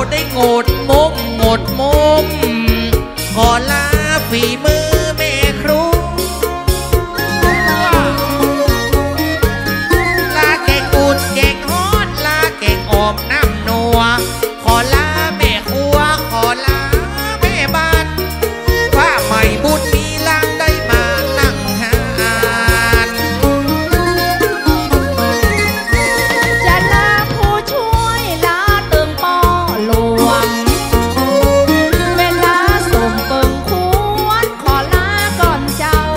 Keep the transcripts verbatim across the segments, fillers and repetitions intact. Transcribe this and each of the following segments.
ได้โงดมุมโงดมุมขอลาฝีมือแม่ครูลาแกงอุดแกงฮอดลาแกงออมน้ำนัวขอลาแม่ครัวขอลาแม่บ้านว่าใหม่บุญมีลางได้มานั่งหานจะลาผู้ช่วยลาเติมปอหลวงเวลาส่งเปิงควรขอลาก่อนเจ้า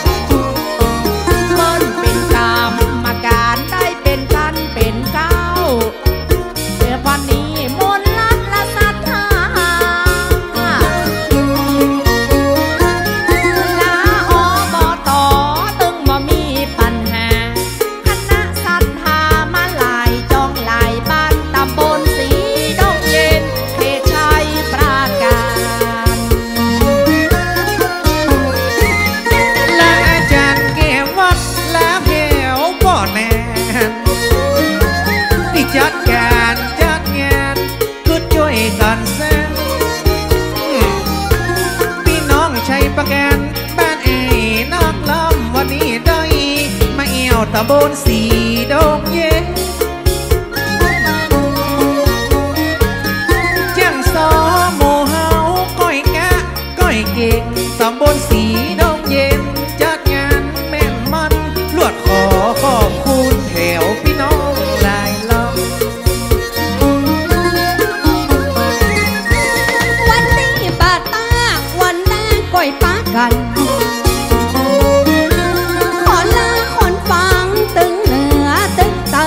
เปิ้นเป็นกรรมการได้เป็นกันเป็นเก้าเดี๋ยววันนี้มนต์ลัดละสัทธาลาอบตตึงบ่มีปัญหาคณะศรัทธามาหลายจองหลายบ้านตำบลสีดงเย็นเขตชัยปราการและอาจารย์เกวัดและเพวป่อแนนที่จัดการจัดงานก็ช่วยกันแซงพี่น้องชัยประกันบ้านเอ๋นักล้ำวันนี้ได้มาเอี่ยวตำบลสีดงเย็นจังสอหมู่เฮาก้อยกะก้อยเก่งตำบลสีดงเย็นจัดงานแม่นมันลวดขอขอบคุณแถวพี่น้องหลายลำวันนี้บาตาวันหน้าก้อยปากันขอลาคนฟังตึงเหนือตึงใต้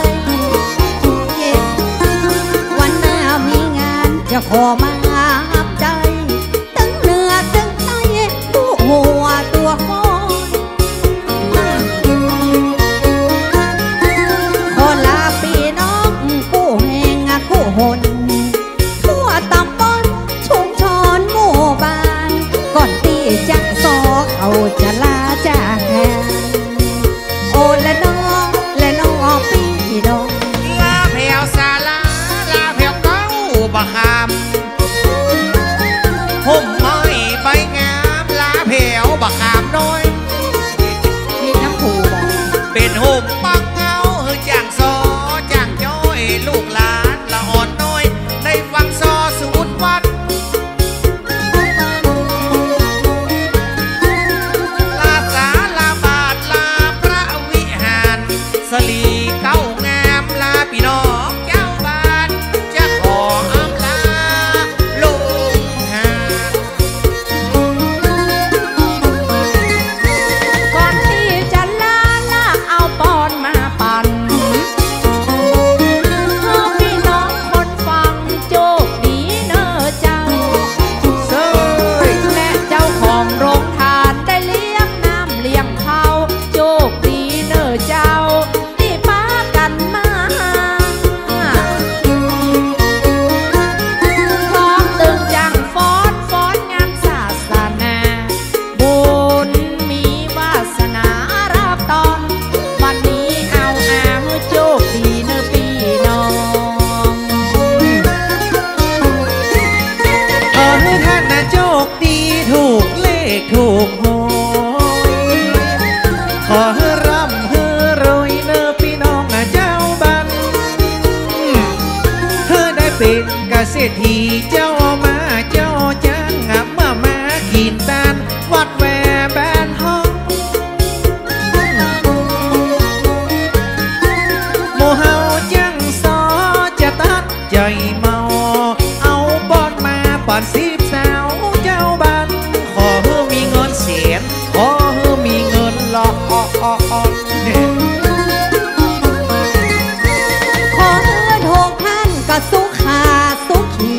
วันหน้ามีงานจะขอมาหับใจตึงเหนือตึงใต้ผู้หัวตัวคอยขอลาพี่น้องกู้แหงกู้หนทั่วตำบลชุมชนหมู่บ้านก่อนที่จะสอเขาจะลาจากงานโอและน้องและน้องพี่น้องลาแผวสาลาลาแผวเก้าบะคำห่มไม้ใบงามลาแผวบะคำน้อยมีน้ำผูบอกเป็นห่มปักเงาหือจ้างซอจ้างจ้อยลูกหลานละอ่อนน้อยในฟังซอสูดวัดลาสาลาบาทลาพระวิหารสลีเก้างามลาพี่น้องเจ้าบ้านจะขออำลาลงหานก่อนที่จะลาลาเอาปอนมาปั่นเฮาพี่น้องคนฟังโชคดีเนอเจ้าเซยและเจ้าของโรงทานได้เลี้ยงน้ำเลี้ยงข้าวโชคดีเนอเจ้าที่พากันมาพร้อมตึงจังฟ้อนฟ้อนงานศาสนาบุญมีวาสนารับตอนวันนี้เอาอามือโชคดีเนอพี่น้องขอให้ท่านนะโชคดีถูกเลขถูกหวยขอให้ร่ำให้รวยเนอพี่น้องนะเจ้าบ้านเธอได้เป็นเกษตรทีเจ้ามาเจ้าจ้างเมื่อมาขีนตานวัดแวแบนห้องโมเฮาจังซอจะตัดใจเมาเอาบอดมาป่อนสิบสาวเจ้าบ้านขอให้มีเงินเสียนขอให้มีเงินหลอกอ่ออ่ออ่อเนี่ยขอเอิ้นหกท่านก็สุขาสุขี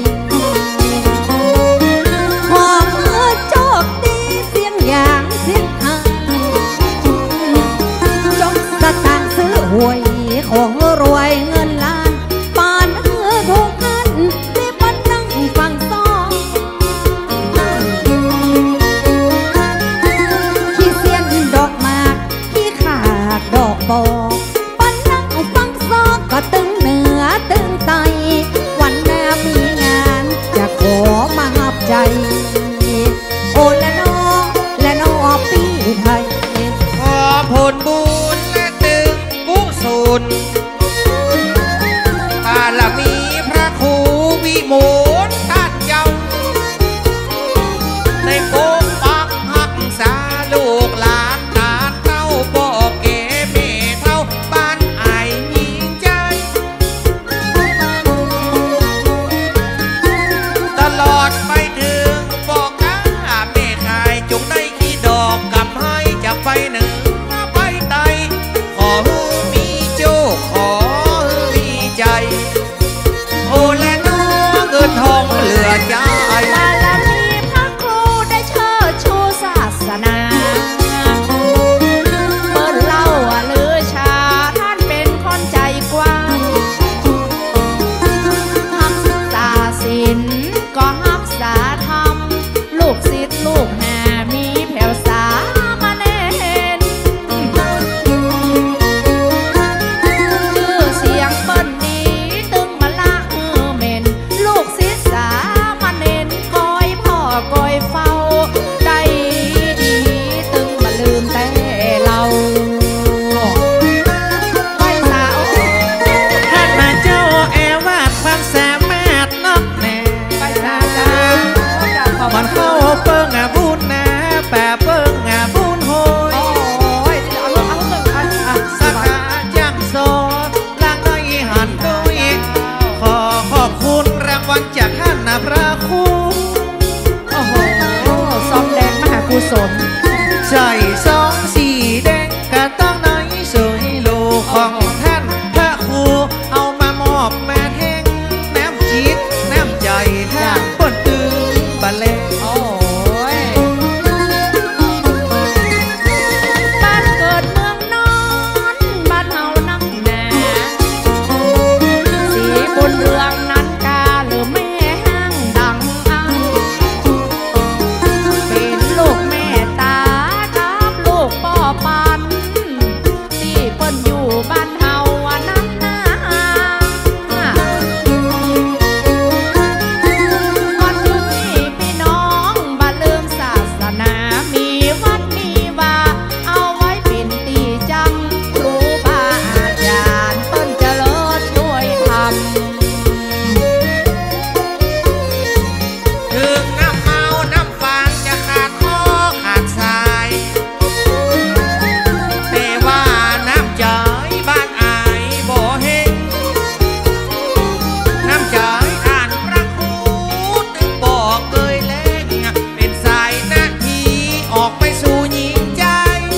ขอเอิ้นโชคดีเสียงอย่างเสียงหางจงสตางค์ซื้อหวยของรวยเงินล้านปานเอิ้นหกท่านได้มานั่งฟังซ้อระจายบารมีพระครูได้เชิดชูศาสนาเปิ้นเล่าว่าลือชาท่านเป็นคนใจกว้างรักษาศีลก็รักษาธรรมลูกศิษย์ลูกหามีแผ่วสามาเน้นชื่อเสียงเปิ้นดีตึงมาละเออเมนลูกศิษย์สามาเน้นก้อยพ่อก้อยเฝ้าได้ดีตึงมาลืมแต่เราก้อยสาวท่านมาเจ้าแอวาดความสามารถนักแน่ก้อยสาวจ้ามันเข้าเปิ้งอ่ะบุญนะแปะเปิ้งอ่ะบุญโหยสักการจังโซล่างน้อยหันด้วยขอขอบคุณรางวัลจากท่านนะพระครูโอ้โหซองแดงมหากุศลใจสองสีแดงกะต้องน้อยสวยโลของท่านพระครูเอามามอบมาแท่งน้ำจิตน้ำใจท่านปนตึงบะเลโอ้ยบ้านเกิดเมืองนอนบ้านเฮานักหนาสีบุญเรืองนั้นกาหรือแม่ห้างดังอังเป็นลูกแม่ตากับลูกป่อปันที่เปิ้นอยู่บ้านเฮาอันนั้นนาก่อนถึงนี่พี่น้องบ่ลืมศาสนามีวัดมีวาเอาไว้เป็นตีจำครูบาอาจารย์เปิ้นเจริญด้วยธรรมถึงน้ำเมาน้ำฟางจะขาดคอขาดสายแต่ว่าน้ำใจบ้านอายบ่เห็นน้ำใจอ่านพระครูถึงบอกเคยเล่งเป็นสายหน้าที่ออกไปสู่หญิงใจ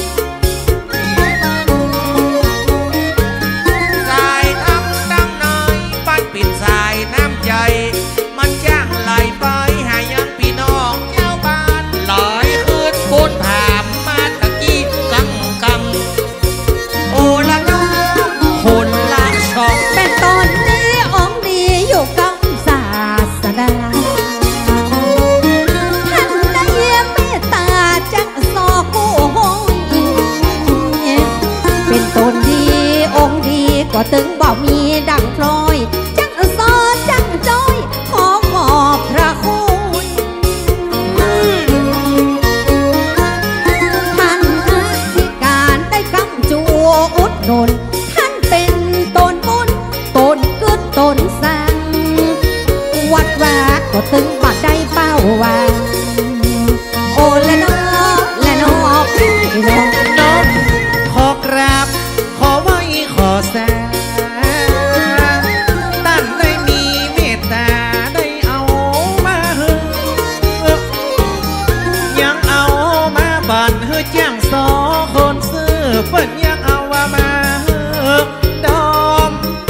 สายทำดังน้อยปัดปิดสายน้ำใจมันจ้างไหลไปหายังพี่น้องเจ้าบ้านลอยขึ้นบนถามมาตะกี้กังกังโอละน้องคนละช่องเป็นตนนี้องค์ดีอยู่กับศาสดาท่านได้เมตตาจักสอกู้หงเป็นตนดีองค์ดีก็ถึงบอกมีดังพลอยจักสอจักจ้อยขอมอบพระคุณท่านอธิการได้คำจูอุดหนุนท่านเป็นตนบุญตนกึศตนสั่งวัดว่าก็ถึงบัดได้เป้าวางโอและนอและนอพี่น้องน้องขอกราบขอไว้ขอแสตั้งได้มีเมตตาได้เอามาหึงยังเอามาบันเฮือจ้างสอคนซื้อเปิ้นยังเอาว่ามาเฮือดอม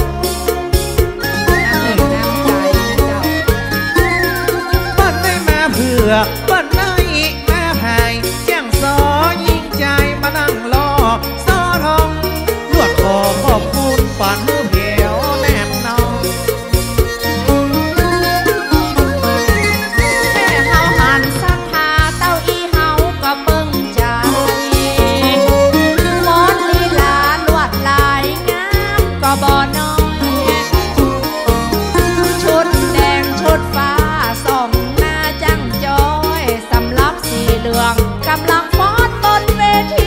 เปิ้นได้มาเพื่อเปิ้นได้มาหายจ้างสอยิงใจมานั่งรอสอทองลวดขอขอบคุณป่านมือเพียวแนบนองแม่เฮาหันศรัทธาเต้าอีเฮาก็เบิ่งใจฟ้อนลีลาลวดลายงามก็บ่น้อยชุดแดงชุดฟ้าส่องหน้าจังจอยสำหรับสีเหลืองกำลังฟ้อนบนเวที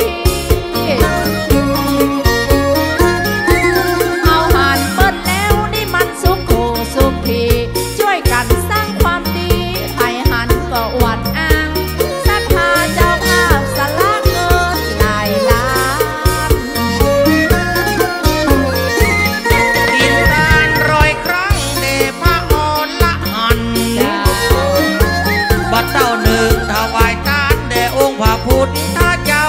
เอาหันเปิ้นแล้วนี่มันสุขโขสุขีช่วยกันสร้างความดีให้หันก็อวดอ้างศรัทธาเจ้าภาพสละเงินหลายล้านดินดานร้อยครั้งเดพระอ่อนละหันบัดเต้าหนึ่งถวายทานแด่องค์พระพุทธเจ้า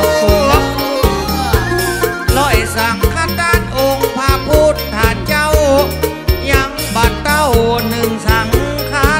ร้อยสังฆทานองค์พระพุทธเจ้ายังบัดเต้าหนึ่งสังฆ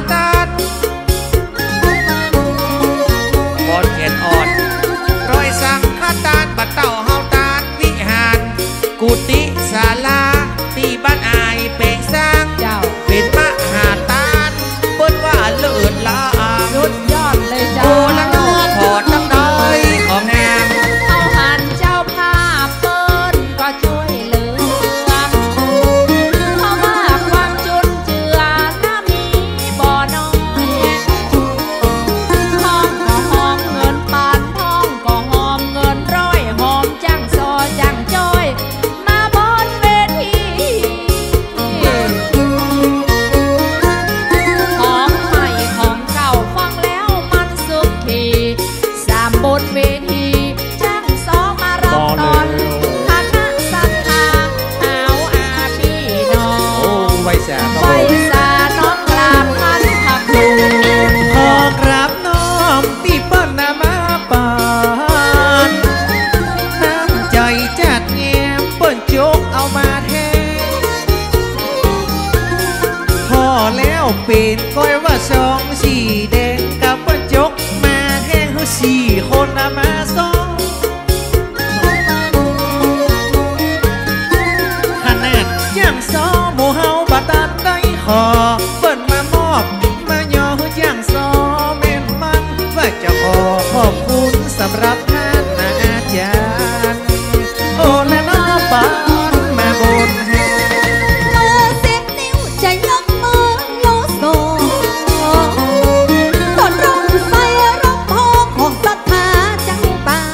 แล้วเป็นก้อยว่าสองสีแดงกับว่าจกมาแห้งหือสี่คนมาสองขนาดยังสอหมู่เฮาบาตันได้ขอเปิดมามอบมาย่อหือยังสอแม่นมันว่าจะขอขอบคุณสำหรับท่านอาจารย์โอ้และน้อปานมาบนแห่มือสิบนิ้วจะยกมือโลโซต้นร่มไฟร่มโพของศรัทธาจังปา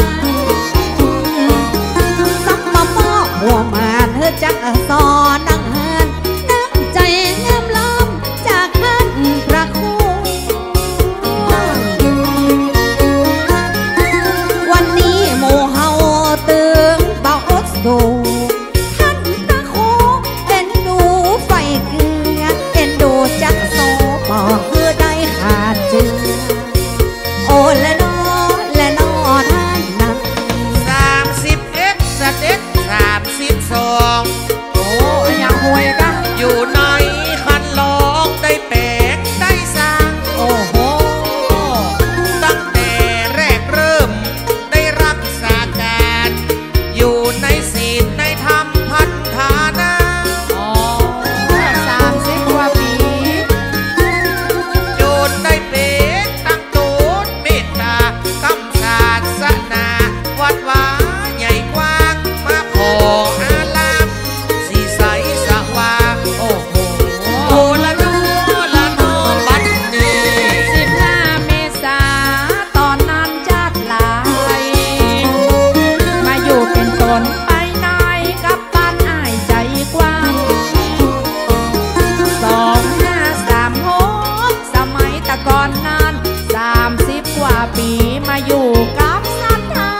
สัมมามอกหัวมาเธอจักสอนนังเฮินนักใจงามล้ำจากท่านพระครูวันนี้หมู่เฮาตึงเบาอดสูท่านพระครูเอ็นดูไฟเกลือเอ็นดูจักโซบอกคือได้ขาดเจือโอ้และนอและนอท่านนั้นสามสิบเอ็ดสเต็กสามสิบสองโอ้ยังหวยกันอยู่ในคันลองได้แปลกได้สร้างโอ้โหตั้งแต่แรกเริ่มได้รับสาการอยู่ในศีลในธรรมพันธานาอ๋อสามสิบกว่าปีโยนได้เป็นตั้งตูนเมตตากำศาสนาวัดวาใหญ่กว้างมาขออาลามสีใสสว่างโอ้โหโอ้ละน้อละน้อบัดนี้สิบห้าเมษาตอนนั้นจัดหลายมาอยู่เป็นตนไปนายกับบ้านอ้ายใจกว้างสองห้าสามหกสมัยตะก่อนนั้นสามสิบกว่าปีมาอยู่กับศรัทธา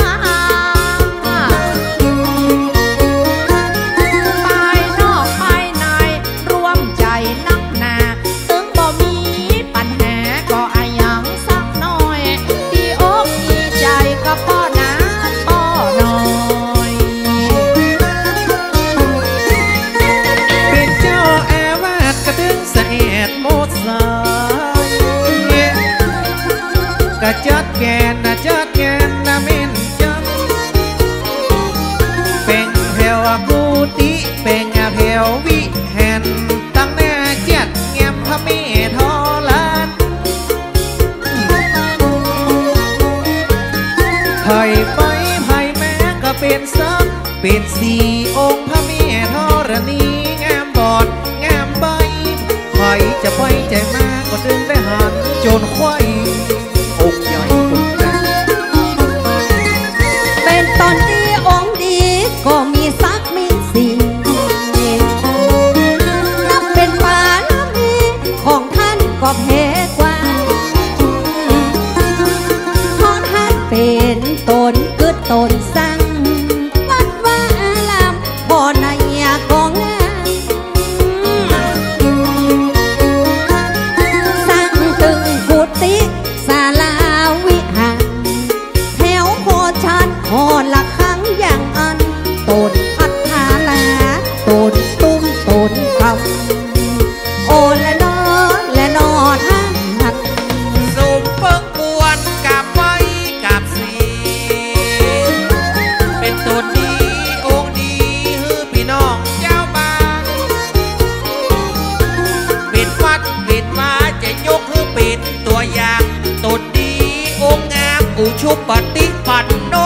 ภายนอกภายในร่วมใจนักหนาตึงบ่มีปัญหาก็อายังสักน้อยดีอกดีใจกับพ่อนาพ่อน้อยเป็นเจ้าแอวาดกระดึงสะเอ็ดหมดสายกระจัดแกนนะจัดแกนนะเม่นจังเป็นแถวกูติเป็นแถววิแห่นตั้งแน่เจ็ดเงียบพระเมทอลานไผ่ไปไผ่แม้ก็เป็นซักเป็นสี่องค์พระเมทรณีงามบอดงามใบไผ่จะไปใจมาก็ดึงได้หันจนควายองค์ใหญ่ตุกจังเป็นตอนที่องค์ดีก็มีสักมีสีนับเป็นปาลมีของท่านก็แพ้กว่าเพราะท่านเป็นตนกึดตนสั่งวัดว่าอารามบ่อในก็งามสั่งตึงกุฏิศาลาวิหารแถวโพชันหอละครั้งอย่างอันต้นพัฒนาต้นตุ้มต้นคำโอและนอและนอท่านหัดสุมเพิ่งกวนกับไว้กับสีเป็นตัวดีองค์ดีฮือพี่น้องเจ้าบ้านปิดวัดปิดว่าจะยกฮือปิดตัวอย่างตัวดีองค์งามอุชุปฏิปันโน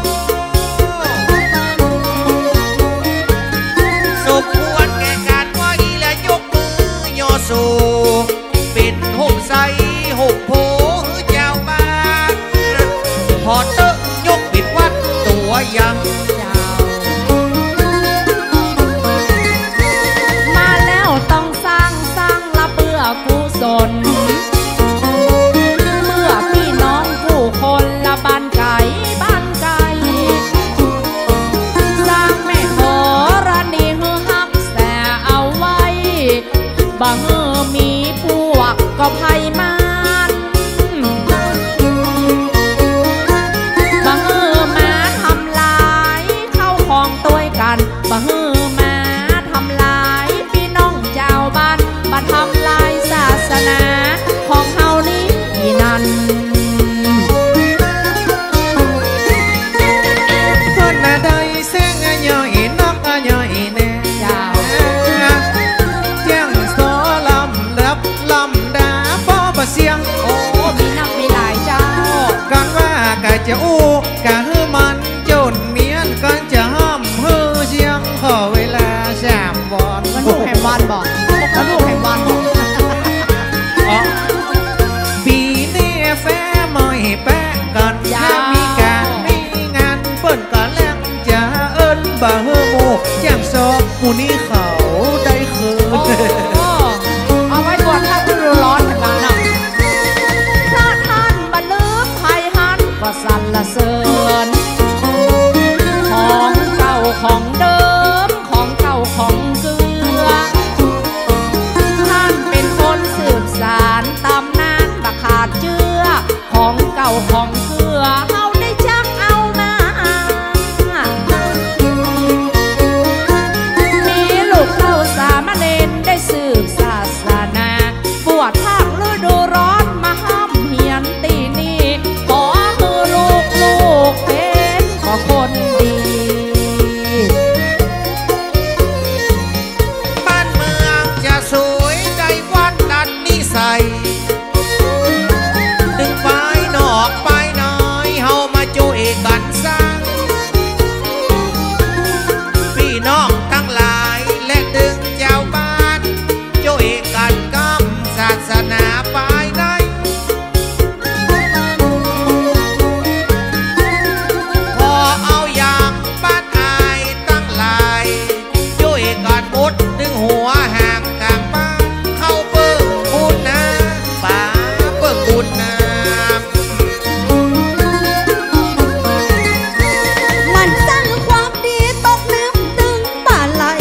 สมควรแก่การไหวและยกมือย่อสู่เป็นห่มใสห่มโพฮือเจ้าบ้านพอเตอะยกปิดวัดตัวอย่างมาแล้วต้องสร้างสร้างละเพื่อกุศลเมื่อพี่น้องผู้คนละบ้านไก่บ้านไก่สร้างแม่ขอรันดีฮือฮักแสเอาไว้บ่เฮือมีพวกก็ไพ่มานบ่เฮือมาทำลายเข้าของตัวกันบ่เฮือมาทำลายพี่น้องเจ้าบ้านมาทำลายสจะอู้กะฮือมันจนเมียนกันจะห้ามฮือเชียงขอเวลาสามวันมันลูกแห่งวันบอกมันลูกแห่งวันบอกปีนี้แฟไม่แปะกันแค่มีการมีงานเปิ้นก็แล้งจะเอิ้นบ่เฮือหมูแจ้งซอกหมูนี้เขาได้คืนเอาไว้บวชถ้าฤดูร้อนเหมือนกันนะพระท่านบรรลึกภัยหันก็สรรเสริญของเก่าของเดิมของเก่าของเกลือท่านเป็นคนสืบสารตำนานบักขาดเจือของเก่าของเกลือเฮาได้จักเอามามีลูกเต้าสามเณรได้สืบศาสนาบวชภาคฤดูร้อนมาห้ามเหียนตีนี้ขอคือลูกลูกเป็นขอคนดีบ้านเมืองจะสวยได้วัดดันนิสัยดึงไปนอกไปน้อยเฮามาจุยกันสร้างพี่น้องทั้งหลายและดึงเจ้าบ้านจุยกันกำศาสนาไปในพอเอาอย่างบ้านอายตั้งหลายจุยกันมุดดึงหัวห่างกลางบ้านเข้าเบิ่งบุญนะป่าเบิ่งบุญนะมันสร้างความดีตกน้ำตึงป่าไหล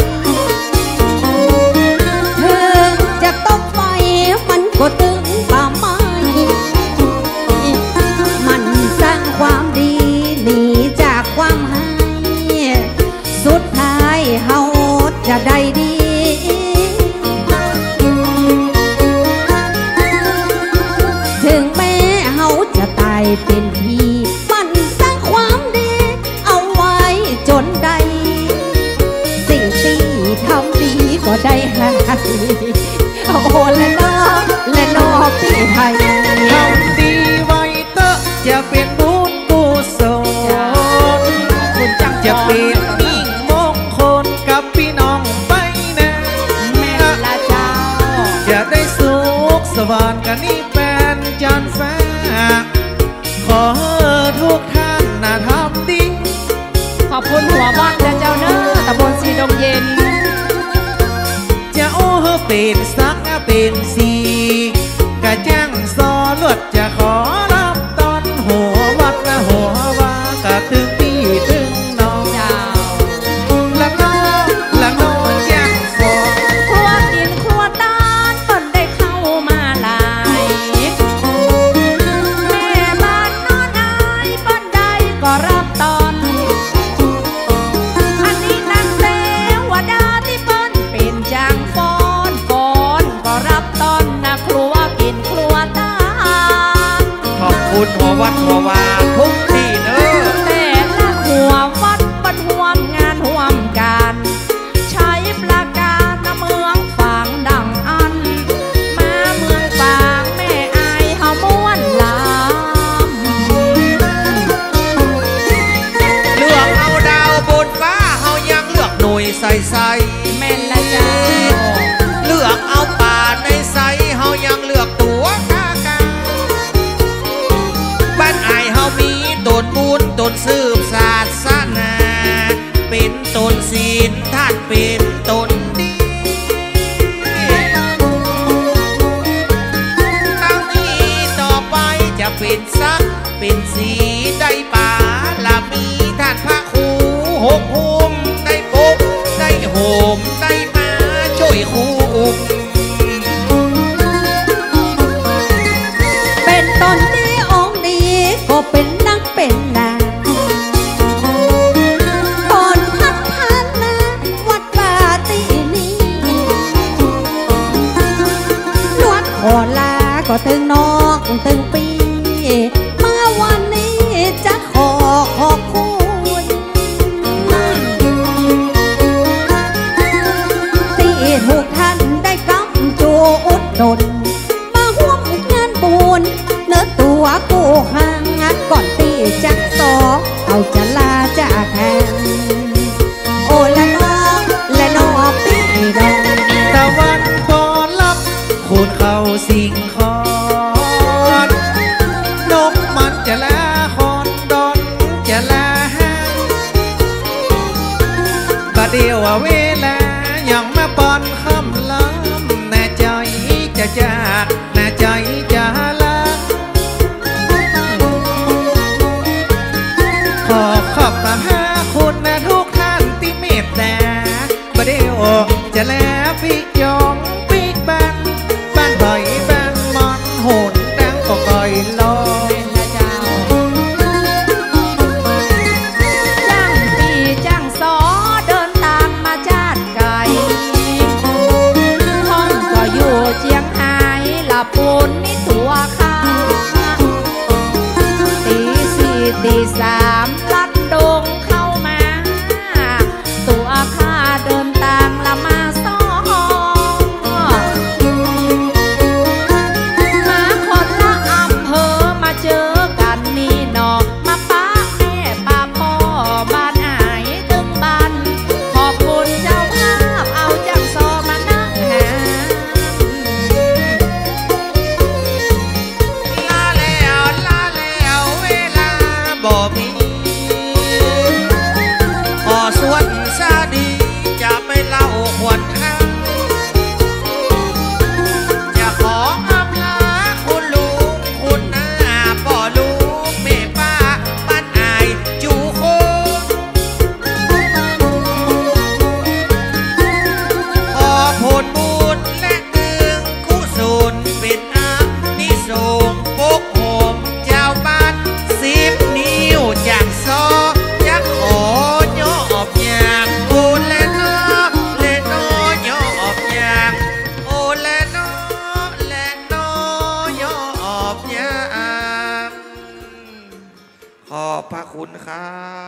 ถึงจะตกไฟมันก็ตึงป่าไม้มันสร้างความดีหนีจากความให้สุดท้ายเฮาจะได้ดี ถึงแม้เฮาจะตายเป็นพี่มันสร้างความดีเอาไว้จนใดสิ่งที่ทำดีก็ได้ให้โอ้และนอและนอพี่ไทยทำดีไว้เตอะจะเป็นบุญกุศลคุณจังจะเป็นมิ่งมงคลกับพี่น้องไปนะแม่ละเจ้าจะได้สุขสวรรค์กันนี่เป็นจันทร์ฟ้าขอทุกท่านนะทำดีขอบคุณหัววัดและเจ้าเน้อตำบลสีดงเย็นจะโอ้เป็นสักเป็นสีกะแจ้งซอลวดจะขอรับตอนหัววัดและหัววากะตึงพี่ตึงน้องเจ้าละน้อละน้อแจ้งฟอครัวกินครัวตานเปิ้นได้เข้ามาหลายแม่บ้านนอนอายเปิ้นได้ก็รับตอน อันนี้นั่นเทวดาที่เปิ้นเป็นจางฟ้อนฟ้อนก็รับตอนนะครัวกินครัวตานขอบคุณหัววัดหัววาทุกที่เนอะแต่ละหัววัดปันห่วมงานห่วมกันใช้ประการนะเมืองฝางดังอัน มาเมืองฝางแม่อายเฮาม่วนลำเลือกเอาดาวบนฟ้าเฮายังเลือกหน่วยใส่ใส่แม่นละเจ้าเลือกเอาป่าในใสเฮายังเลือกตัวกากาบ้านอายเฮามีตนบุญตนสืบศาสนาเป็นตนศีลท่านเป็นตนดีตั้งนี้ต่อไปจะเป็นสักเป็นสีได้ป่าละมีท่านพระครูหกหุมได้ปกได้โหมได้มาช่วยคุมเป็นตนดีองค์ดีก็เป็นนักเป็นนาตอนพัฒนาวัดป่าตีนี้ลวดขอลาก็ตึงนอกตึงปี มาวันนี้จะขอขอบคุณที่ทุกท่านได้กำจูอุดหนุนมาห่วมงานบุญในนื้อตัวกูห่างก่อนตีจักสอเอาจะลาจากแข่งโอละน้องและน้องพี่น้องตะวันพอลับคูณเข้าสิ่งคอนนกมันจะลาคอนดอนจะลาห้างบาเดียวเวลายังมาปอนคำล้ำแน่ใจจะจากแน่ใจจะลาขอขอบมาหาคุณนะทุกท่านที่เมตตาบาเดียวจะแล้วพี่ยองพี่บ้านบ้านบ่อยบ้านมอนโหนดังก็ก่อยลอยจ้างปีจ้างสอเดินตามมาจาดไก่ห้องก็อยู่เจียงไฮ้ละปูนนี่ตัวข้าตีสี่ตีสามลัดดงเข้ามาตัวข้าเดินตามละมาซ้อมาคนละอำเภอมาเจอกันนี่นอมาป้าแม่ป้าพ่อบ้านอายตึงบ้านขอบคุณเจ้าภาพเอาจังซอมานั่งหาลาแล้วลาแล้วเวลาบ่มีออสวนซาดีจะไปเล่าขวัญข้างจะขออำลาคุณลุงคุณน้าพ่อลุงแม่ป้าบ้านอายจูโคขอผลบุญและตึงกุศลเป็นอานิสงส์ปกโหมเจ้าบ้านสิบนิ้วจากซอจะขอย่ออบอย่างโอเลนอเลนอย่ออบอย่างโอเลนอเลนอย่ออบอย่างขอบพระคุณครับ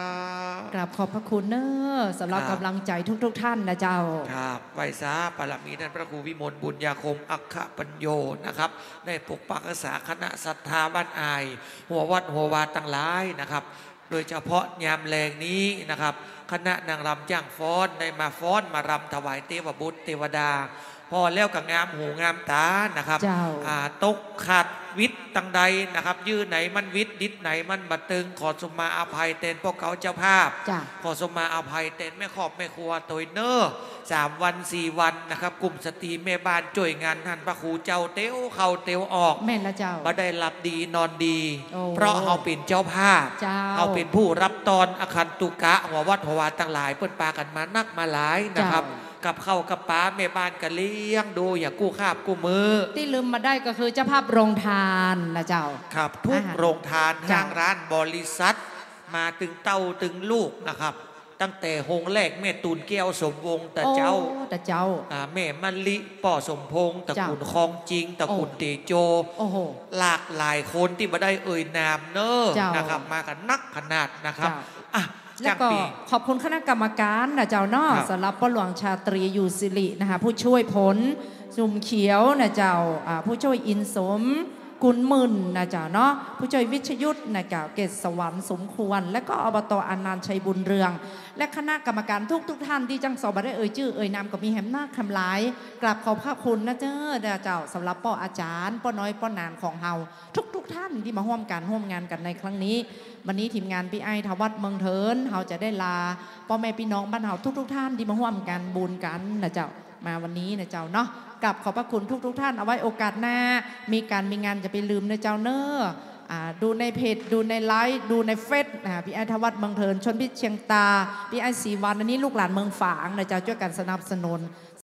กราบขอบพระคุณเนอะสำหรับกำลังใจทุกๆท่านนะเจ้าครับไหวสาปรมีท่านพระครูวิมลบุญญาคมอัคคปัญโยนะครับได้ปกปักรักษาคณะศรัทธาบ้านอายหัววัดหัววาตั้งหลายนะครับโดยเฉพาะยามแรงนี้นะครับคณะนางรำจ้างฟ้อนได้มาฟ้อนมารำถวายเทวบุตรเทวดาพอแล้วกับงามหูงามตานะครับตกขาดวิทย์ตังใดนะครับยื้อไหนมันวิทย์ดิดไหนมันบัดตึงขอสมมาอภัยเต็นพวกเขาเจ้าภาพขอสมมาอภัยเต็นแม่ขอบแม่ครัวตัวเนอร์สามวันสี่วันนะครับกลุ่มสตรีแม่บ้านจ่วยงานท่านพระครูเจ้าเตี้ยวเข่าเตี้ยวออกแม่ละเจ้าบ่ได้หลับดีนอนดีเพราะเขาเป็นเจ้าภาพเขาเป็นผู้รับตอนอคันตุกะหัววัดหัววาตั้งหลายเปิดปากันมานักมาหลายนะครับกับเข้ากับป้าแม่บ้านกันเลี้ยงดูอย่ากู้คาบกู้มือที่ลืมมาได้ก็คือเจ้าภาพโรงทานนะเจ้าครับทุกโรงทานห้างร้านบริษัทมาตึงเต้าตึงลูกนะครับตั้งแต่หงแรกแม่ตูนแก้วสมวงแต่เจ้าแต่เจ้าแม่มะลิป่อสมพงษ์ตระกูลคลองจริงตระกูลเตโจหลากหลายคนที่มาได้เอ่ยนามเนอนะครับมากันนักขนาดนะครับอ่ะแล้วก็ขอบคุณคณะกรรมการนะเจ้าเนาะสำหรับป้าหลวงชาตรีอยู่สิรินะคะผู้ช่วยผลจุ่มเขียวนะเจ้าผู้ช่วยอินสมกุลมื่นนะเจ้าเนาะผู้ช่วยวิชยุทธนะเจ้าเกศสวรรค์สมควรและก็อบตอนันต์ชัยบุญเรืองและคณะกรรมการทุกทุกท่านที่จังสอบได้เอ่ยชื่อเอ่ยนามก็มีแหมหน้าคำลายกราบขอบพระคุณนะเจ้าเจ้าสำหรับป้ออาจารย์ป้อน้อยป้อนานของเฮาทุกทุกท่านที่มาร่วมกันร่วมงานกันในครั้งนี้วันนี้ทีมงานพี่ไอทวัดเมืองเทินเฮาจะได้ลาพ่อแม่พี่น้องบ้านเฮาทุกทุกท่านที่มาร่วมกันบุญกันนะเจ้ามาวันนี้นะเจ้าเนาะกับขอบพระคุณทุกทุกท่านเอาไว้โอกาสหน้ามีการมีงานจะไปลืมนะเจ้าเนอดูในเพจดูในไลฟ์ดูในเฟซนะพี่ไอทวัดเมืองเทินชนพิษเชียงตาพี่ไอสีวันอันนี้ลูกหลานเมืองฝางนะเจ้าช่วยกันสนับสนุน